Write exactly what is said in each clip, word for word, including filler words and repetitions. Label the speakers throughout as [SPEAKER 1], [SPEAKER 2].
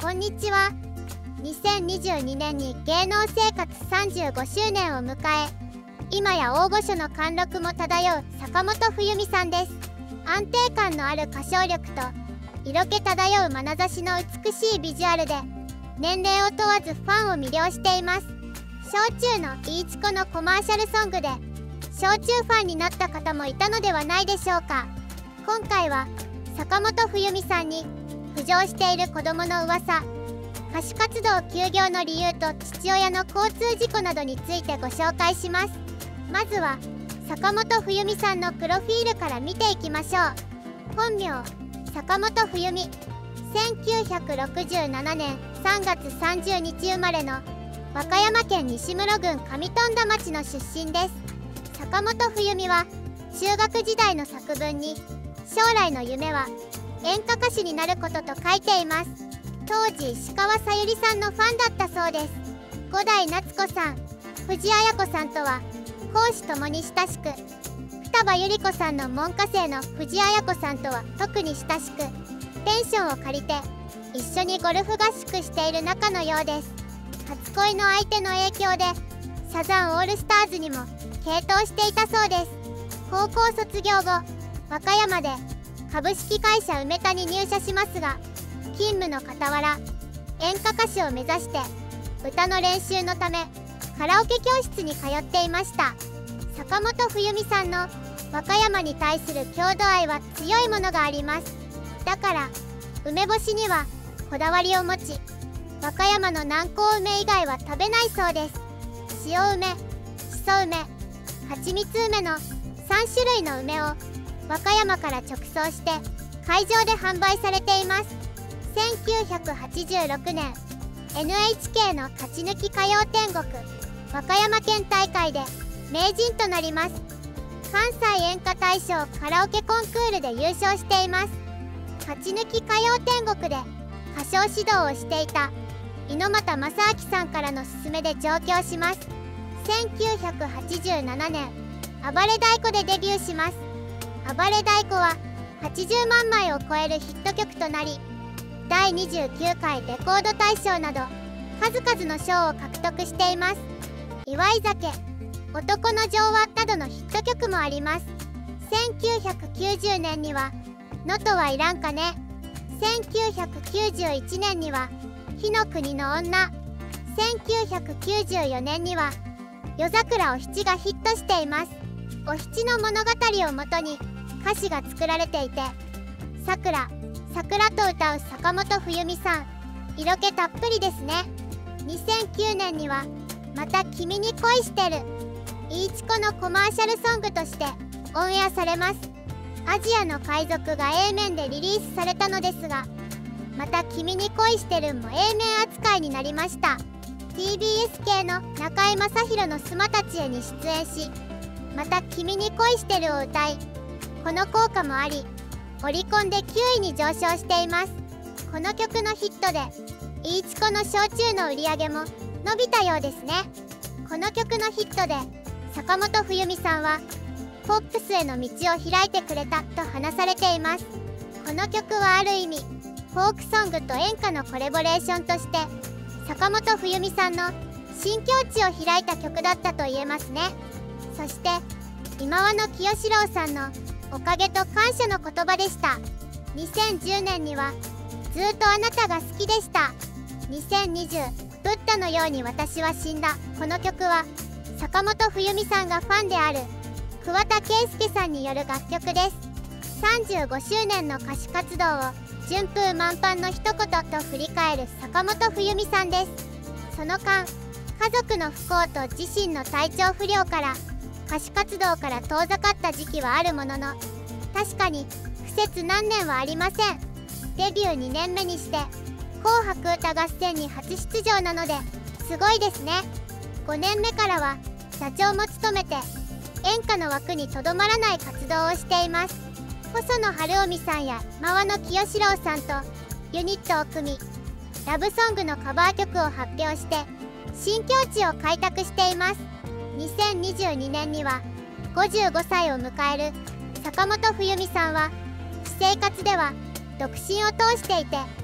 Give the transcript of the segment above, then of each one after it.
[SPEAKER 1] こんにちは。にせんにじゅうにねんに芸能生活さんじゅうごしゅうねんを迎え、今や大御所の貫禄も漂う坂本冬美さんです。安定感のある歌唱力と色気漂う眼差しの美しいビジュアルで年齢を問わずファンを魅了しています。焼酎のいいちこのコマーシャルソングで焼酎ファンになった方もいたのではないでしょうか。今回は坂本冬美さんに浮上している子供の噂、歌手活動休業の理由と父親の交通事故などについてご紹介します。まずは坂本冬美さんのプロフィールから見ていきましょう。本名坂本冬美、せんきゅうひゃくろくじゅうななねんさんがつさんじゅうにち生まれの和歌山県西室郡上富田町の出身です。坂本冬美は中学時代の作文に将来の夢は演歌歌手になることと書いています。当時石川さゆりさんのファンだったそうです。五代夏子さん、藤あや子さんとは公私ともに親しく、双葉百合子さんの門下生の藤あや子さんとは特に親しく、ペンションを借りて一緒にゴルフ合宿している仲のようです。初恋の相手の影響でサザンオールスターズにも傾倒していたそうです。高校卒業後、和歌山で株式会社梅田に入社しますが、勤務の傍ら演歌歌手を目指して歌の練習のためカラオケ教室に通っていました。坂本冬美さんの和歌山に対する郷土愛は強いものがあります。だから梅干しにはこだわりを持ち、和歌山の南高梅以外は食べないそうです。塩梅、しそ梅、はちみつ梅のさんしゅるいの梅を和歌山から直送して会場で販売されています。せんきゅうひゃくはちじゅうろくねん エヌエイチケー の勝ち抜き歌謡天国和歌山県大会で名人となります。関西演歌大賞カラオケコンクールで優勝しています。勝ち抜き歌謡天国で歌唱指導をしていた猪俣正明さんからの勧めで上京します。せんきゅうひゃくはちじゅうななねん暴れ太鼓でデビューします。暴れ太鼓ははちじゅうまんまいを超えるヒット曲となり、だいにじゅうきゅうかいレコード大賞など数々の賞を獲得しています。祝い酒、男の情話などのヒット曲もあります。せんきゅうひゃくきゅうじゅうねんには能登はいらんかね、せんきゅうひゃくきゅうじゅういちねんには火の国の女、せんきゅうひゃくきゅうじゅうよねんには夜桜お七がヒットしています。お七の物語をもとに歌詞が作られていて、桜桜と歌う坂本冬美さん、色気たっぷりですね。にせんきゅうねんにはまた君に恋してるいいちこのコマーシャルソングとしてオンエアされます。アジアの海賊が エー 面でリリースされたのですが、また君に恋してるも エー 面扱いになりました。 ティービーエス 系の中居正広のスマたちへに出演し、また君に恋してるを歌い、この効果もありオリコンできゅういに上昇しています。この曲のヒットでいいちこの焼酎の売り上げも伸びたようですね。この曲のヒットで坂本冬美さんはポップスへの道を開いてくれたと話されています。この曲はある意味フォークソングと演歌のコラボレーションとして坂本冬美さんの新境地を開いた曲だったと言えますね。そして今和の清志郎さんのおかげと感謝の言葉でした。にせんじゅうねんにはずっとあなたが好きでした。にせんにじゅうブッダのように私は死んだ。この曲は坂本冬美さんがファンである桑田佳祐さんによる楽曲です。さんじゅうごしゅうねんの歌手活動を順風満帆の一言と振り返る坂本冬美さんです。その間、家族の不幸と自身の体調不良から歌手活動から遠ざかった時期はあるものの、確かに不摂何年はありません。デビューにねんめにして紅白歌合戦に初出場なのですごいですね。ごねんめからは社長も務めて演歌の枠にとどまらない活動をしています。細野晴臣さんや真和の清志郎さんとユニットを組み、ラブソングのカバー曲を発表して新境地を開拓しています。にせんにじゅうにねんにはごじゅうごさいを迎える坂本冬美さんは私生活では独身を通していて、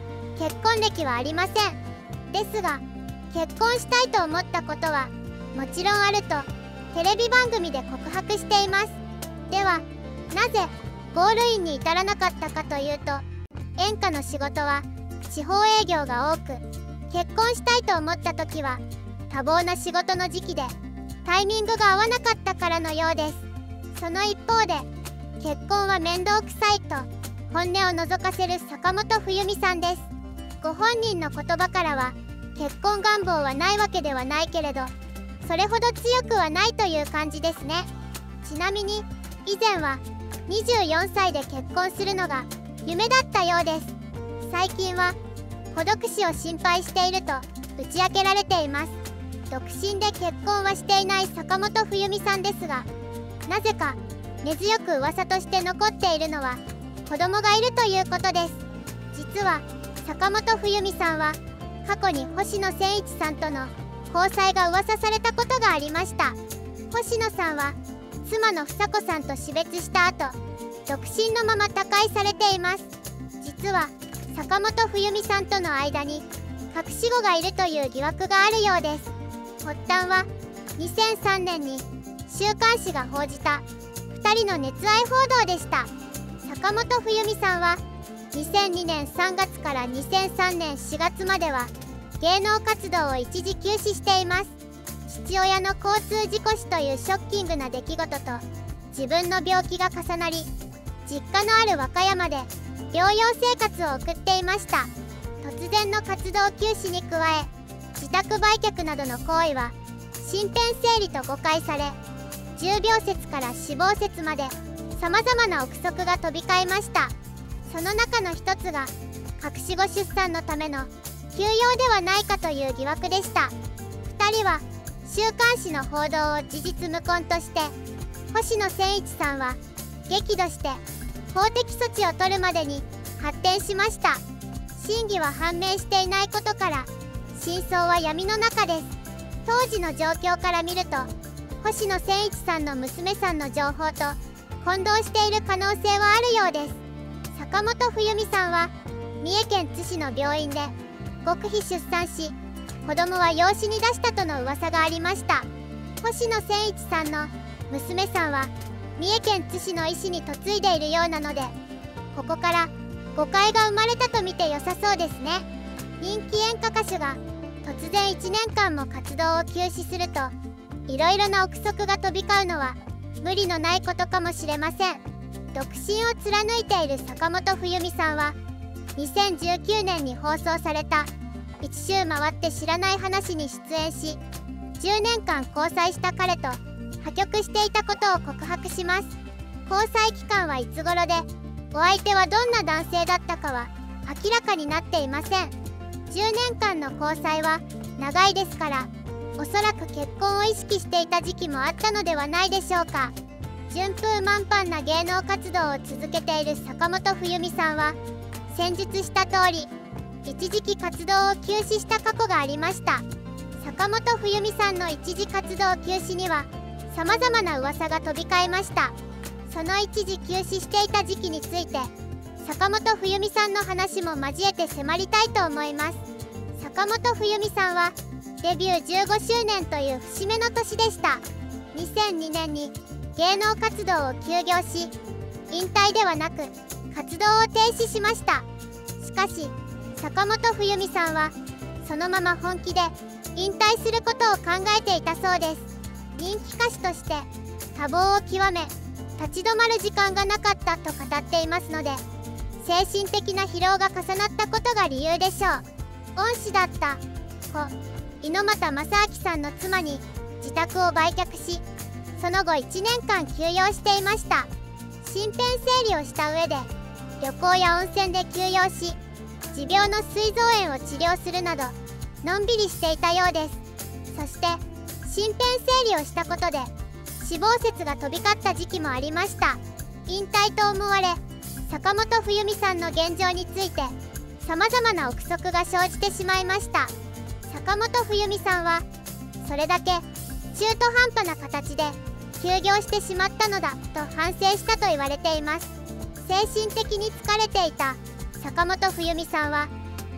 [SPEAKER 1] 結婚歴はありません。ですが結婚したいと思ったことはもちろんあるとテレビ番組で告白しています。ではなぜゴールインに至らなかったかというと、演歌の仕事は地方営業が多く、結婚したいと思った時は多忙な仕事の時期でタイミングが合わなかったからのようです。その一方で結婚は面倒くさいと本音を覗かせる坂本冬美さんです。ご本人の言葉からは結婚願望はないわけではないけれど、それほど強くはないという感じですね。ちなみに以前はにじゅうよんさいで結婚するのが夢だったようです。最近は孤独死を心配していると打ち明けられています。独身で結婚はしていない坂本冬美さんですが、なぜか根強く噂として残っているのは子供がいるということです。実は坂本冬美さんは過去に星野千一さんとの交際が噂されたことがありました。星野さんは妻の房子さんと死別した後、独身のまま他界されています。実は坂本冬美さんとの間に隠し子がいるという疑惑があるようです。発端はにせんさんねんに週刊誌が報じたふたりの熱愛報道でした。坂本冬美さんはにせんにねんさんがつからにせんさんねんしがつまでは芸能活動を一時休止しています。父親の交通事故死というショッキングな出来事と自分の病気が重なり、実家のある和歌山で療養生活を送っていました。突然の活動休止に加え、自宅売却などの行為は身辺整理と誤解され、重病説から死亡説までさまざまな憶測が飛び交いました。その中の一つが隠し子出産のための休養ではないかという疑惑でした。ふたりは週刊誌の報道を事実無根として、星野千一さんは激怒して法的措置を取るまでに発展しました。真偽は判明していないことから真相は闇の中です。当時の状況から見ると、星野千一さんの娘さんの情報と混同している可能性はあるようです。坂本冬美さんは三重県津市の病院で極秘出産し、子供は養子に出したとの噂がありました。星野千一さんの娘さんは三重県津市の医師に嫁いでいるようなので、ここから誤解が生まれたと見て良さそうですね。人気演歌歌手が突然いちねんかんも活動を休止すると、いろいろな憶測が飛び交うのは無理のないことかもしれません。独身を貫いている坂本冬美さんはにせんじゅうきゅうねんに放送された一周回って知らない話に出演し、じゅうねんかん交際した彼と破局していたことを告白します。交際期間はいつ頃で、お相手はどんな男性だったかは明らかになっていません。じゅうねんかんの交際は長いですから、おそらく結婚を意識していた時期もあったのではないでしょうか。順風満帆な芸能活動を続けている坂本冬美さんは、先日した通り一時期活動を休止した過去がありました。坂本冬美さんの一時活動休止にはさまざまな噂が飛び交いました。その一時休止していた時期について、坂本冬美さんの話も交えて迫りたいと思います。坂本冬美さんはデビューじゅうごしゅうねんという節目の年でした。にせんにねんに芸能活動を休業し、引退ではなく活動を停止しました。しかし坂本冬美さんはそのまま本気で引退することを考えていたそうです。人気歌手として多忙を極め、立ち止まる時間がなかったと語っていますので、精神的な疲労が重なったことが理由でしょう。恩師だった故猪俣正明さんの妻に自宅を売却し、その後いちねんかん休養していました。身辺整理をした上で旅行や温泉で休養し、持病の膵臓炎を治療するなどのんびりしていたようです。そして身辺整理をしたことで死亡説が飛び交った時期もありました。引退と思われ、坂本冬美さんの現状についてさまざまな憶測が生じてしまいました。坂本冬美さんはそれだけ中途半端な形で休業してしまったのだと反省したと言われています。精神的に疲れていた坂本冬美さんは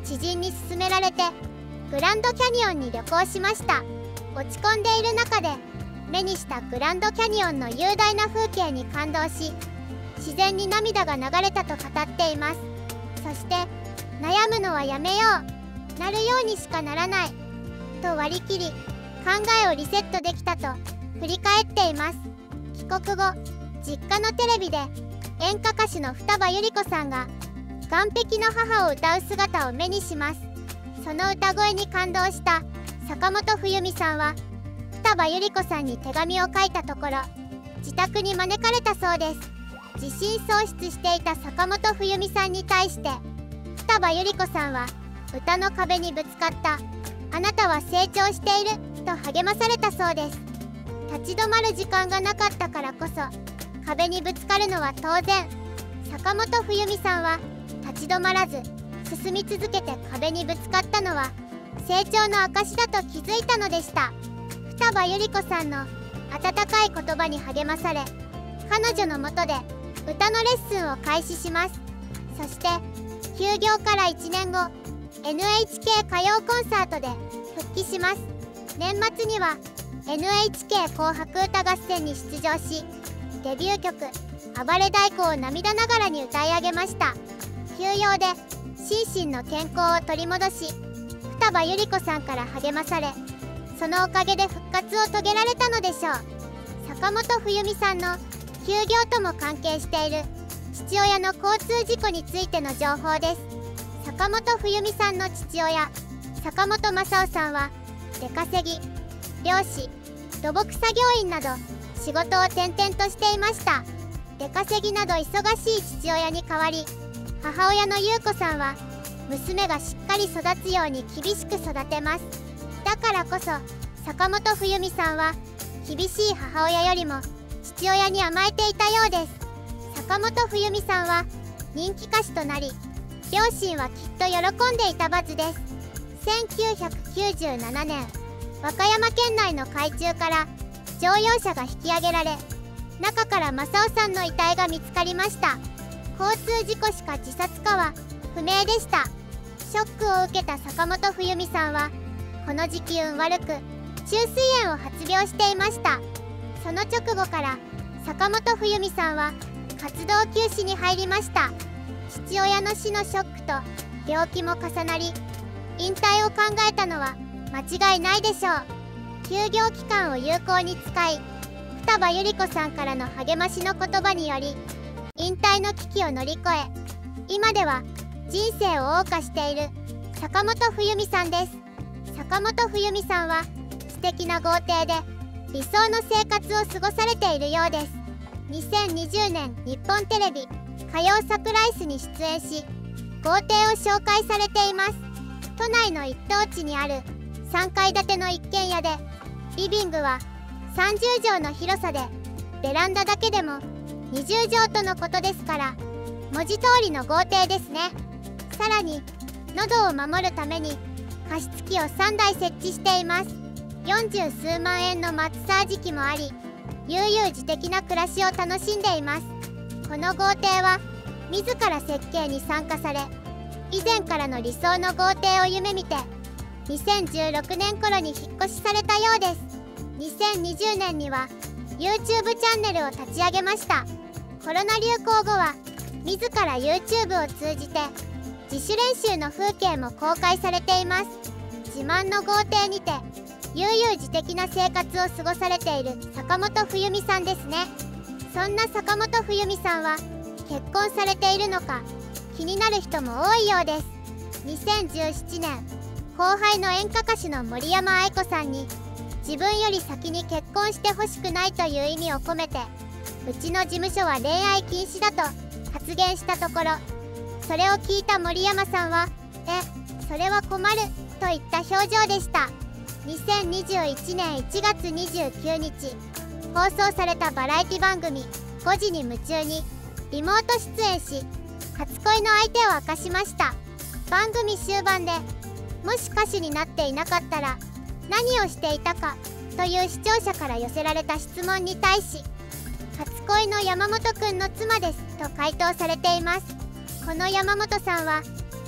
[SPEAKER 1] 知人に勧められてグランドキャニオンに旅行しました。落ち込んでいる中で目にしたグランドキャニオンの雄大な風景に感動し、自然に涙が流れたと語っています。そして悩むのはやめよう、なるようにしかならないと割り切り、考えをリセットできたと振り返っています。帰国後、実家のテレビで演歌歌手の二葉百合子さんが岸壁の母を歌う姿を目にします。その歌声に感動した坂本冬美さんは二葉百合子さんに手紙を書いたところ、自宅に招かれたそうです。自信喪失していた坂本冬美さんに対して二葉百合子さんは、歌の壁にぶつかった、あなたは成長していると励まされたそうです。立ち止まる時間がなかったからこそ壁にぶつかるのは当然。坂本冬美さんは立ち止まらず進み続けて壁にぶつかったのは成長の証だと気づいたのでした。二葉百合子さんの温かい言葉に励まされ、彼女のもとで歌のレッスンを開始します。そして休業からいちねんご、 エヌエイチケー 歌謡コンサートで復帰します。年末には エヌエイチケー 紅白歌合戦に出場し、デビュー曲「暴れ太鼓」を涙ながらに歌い上げました。休養で心身の健康を取り戻し、二葉百合子さんから励まされ、そのおかげで復活を遂げられたのでしょう。坂本冬美さんの休業とも関係している父親の交通事故についての情報です。坂本冬美さんの父親坂本正夫さんは出稼ぎ、漁師、土木作業員など仕事を転々としていました。出稼ぎなど忙しい父親に代わり、母親の優子さんは娘がしっかり育つように厳しく育てます。だからこそ坂本冬美さんは厳しい母親よりも父親に甘えていたようです。坂本冬美さんは人気歌手となり、両親はきっと喜んでいたはずです。せんきゅうひゃくきゅうじゅうななねん、和歌山県内の海中から乗用車が引き上げられ、中から正夫さんの遺体が見つかりました。交通事故しか自殺かは不明でした。ショックを受けた坂本冬美さんはこの時期運悪く虫垂炎を発病していました。その直後から坂本冬美さんは活動休止に入りました。父親の死のショックと病気も重なり、引退を考えたのは間違いないでしょう。休業期間を有効に使い、二葉百合子さんからの励ましの言葉により引退の危機を乗り越え、今では人生を謳歌している坂本冬美さんです。坂本冬美さんは素敵な豪邸で理想の生活を過ごされているようです。にせんにじゅうねん日本テレビ歌謡サプライスに出演し、豪邸を紹介されています。都内の一等地にあるさんかい建ての一軒家で、リビングはさんじゅうじょうの広さで、ベランダだけでもにじゅうじょうとのことですから、文字通りの豪邸ですね。さらに喉を守るために加湿器をさんだい設置しています。よんじゅうすうまんえんのマッサージ機もあり、悠々自適な暮らしを楽しんでいます。この豪邸は自ら設計に参加され、以前からの理想の豪邸を夢見てにせんじゅうろくねん頃に引っ越しされたようです。にせんにじゅうねんには ユーチューブ チャンネルを立ち上げました。コロナ流行後は自ら ユーチューブ を通じて自主練習の風景も公開されています。自慢の豪邸にて悠々自適な生活を過ごされている坂本冬美さんですね。そんな坂本冬美さんは結婚されているのか気になる人も多いようです。にせんじゅうななねん、後輩の演歌歌手の森山愛子さんに自分より先に結婚してほしくないという意味を込めて、うちの事務所は恋愛禁止だと発言したところ、それを聞いた森山さんは「え、それは困る」といった表情でした。にせんにじゅういちねんいちがつにじゅうくにち、放送されたバラエティ番組「ごじに夢中」にリモート出演し、初恋の相手を明かしました。番組終盤でもし歌手になっていなかったら何をしていたかという視聴者から寄せられた質問に対し、初恋の山本くんの妻ですと回答されています。この山本さんは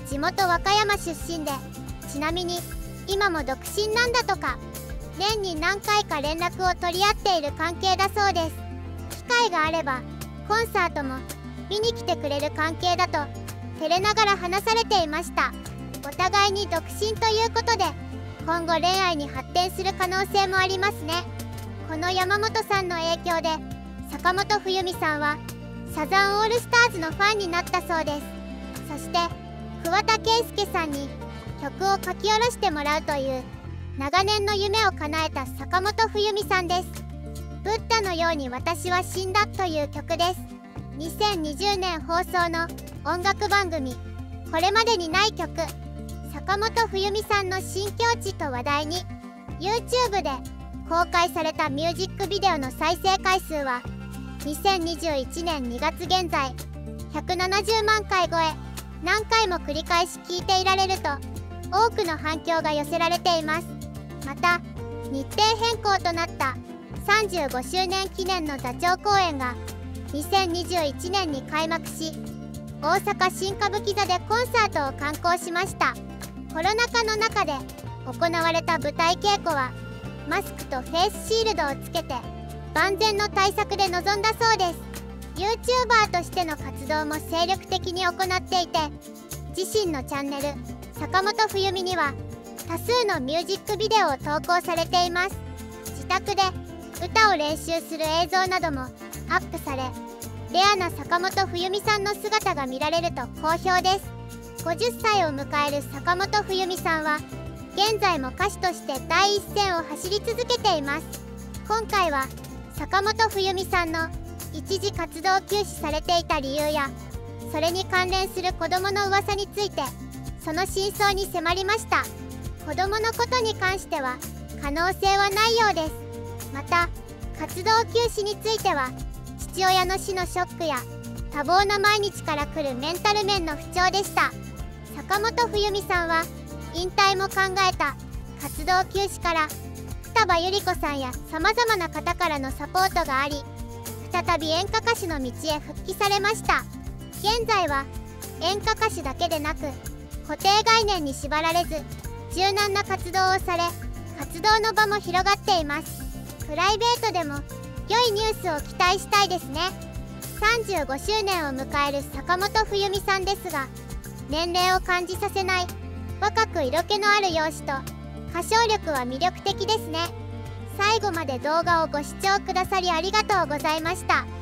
[SPEAKER 1] 地元和歌山出身で、ちなみに今も独身なんだとか。年に何回か連絡を取り合っている関係だそうです。機会があればコンサートも見に来てくれる関係だと照れながら話されていました。お互いに独身ということで、今後恋愛に発展する可能性もありますね。この山本さんの影響で坂本冬美さんはサザンオールスターズのファンになったそうです。そして桑田佳祐さんに曲を書き下ろしてもらうという長年の夢を叶えた坂本冬美さんです。ブッダのように私は死んだという曲です。にせんにじゅうねん放送の音楽番組これまでにない曲、坂本冬美さんの新境地と話題に YouTube で公開されたミュージックビデオの再生回数はにせんにじゅういちねんにがつ現在ひゃくななじゅうまんかい超え。何回も繰り返し聴いていられると多くの反響が寄せられています。また日程変更となったさんじゅうごしゅうねん記念の座長公演がにせんにじゅういちねんに開幕し、大阪新歌舞伎座でコンサートを敢行しました。コロナ禍の中で行われた舞台稽古はマスクとフェイスシールドをつけて万全の対策で臨んだそうです。 YouTuber としての活動も精力的に行っていて、自身のチャンネル坂本冬美には多数のミュージックビデオを投稿されています。自宅で歌を練習する映像などもアップされ、レアな坂本冬美さんの姿が見られると好評です。ごじゅっさいを迎える坂本冬美さんは現在も歌手として第一線を走り続けています。今回は坂本冬美さんの一時活動休止されていた理由や、それに関連する子どもの噂についてその真相に迫りました。子どものことに関しては可能性はないようです。また活動休止については父親の死のショックや多忙な毎日から来るメンタル面の不調でした。坂本冬美さんは引退も考えた活動休止から双葉百合子さんやさまざまな方からのサポートがあり、再び演歌歌手の道へ復帰されました。現在は演歌歌手だけでなく固定概念に縛られず柔軟な活動をされ、活動の場も広がっています。プライベートでも良いニュースを期待したいですね。さんじゅうごしゅうねんを迎える坂本冬美さんですが、年齢を感じさせない若く色気のある容姿と歌唱力は魅力的ですね。最後まで動画をご視聴くださりありがとうございました。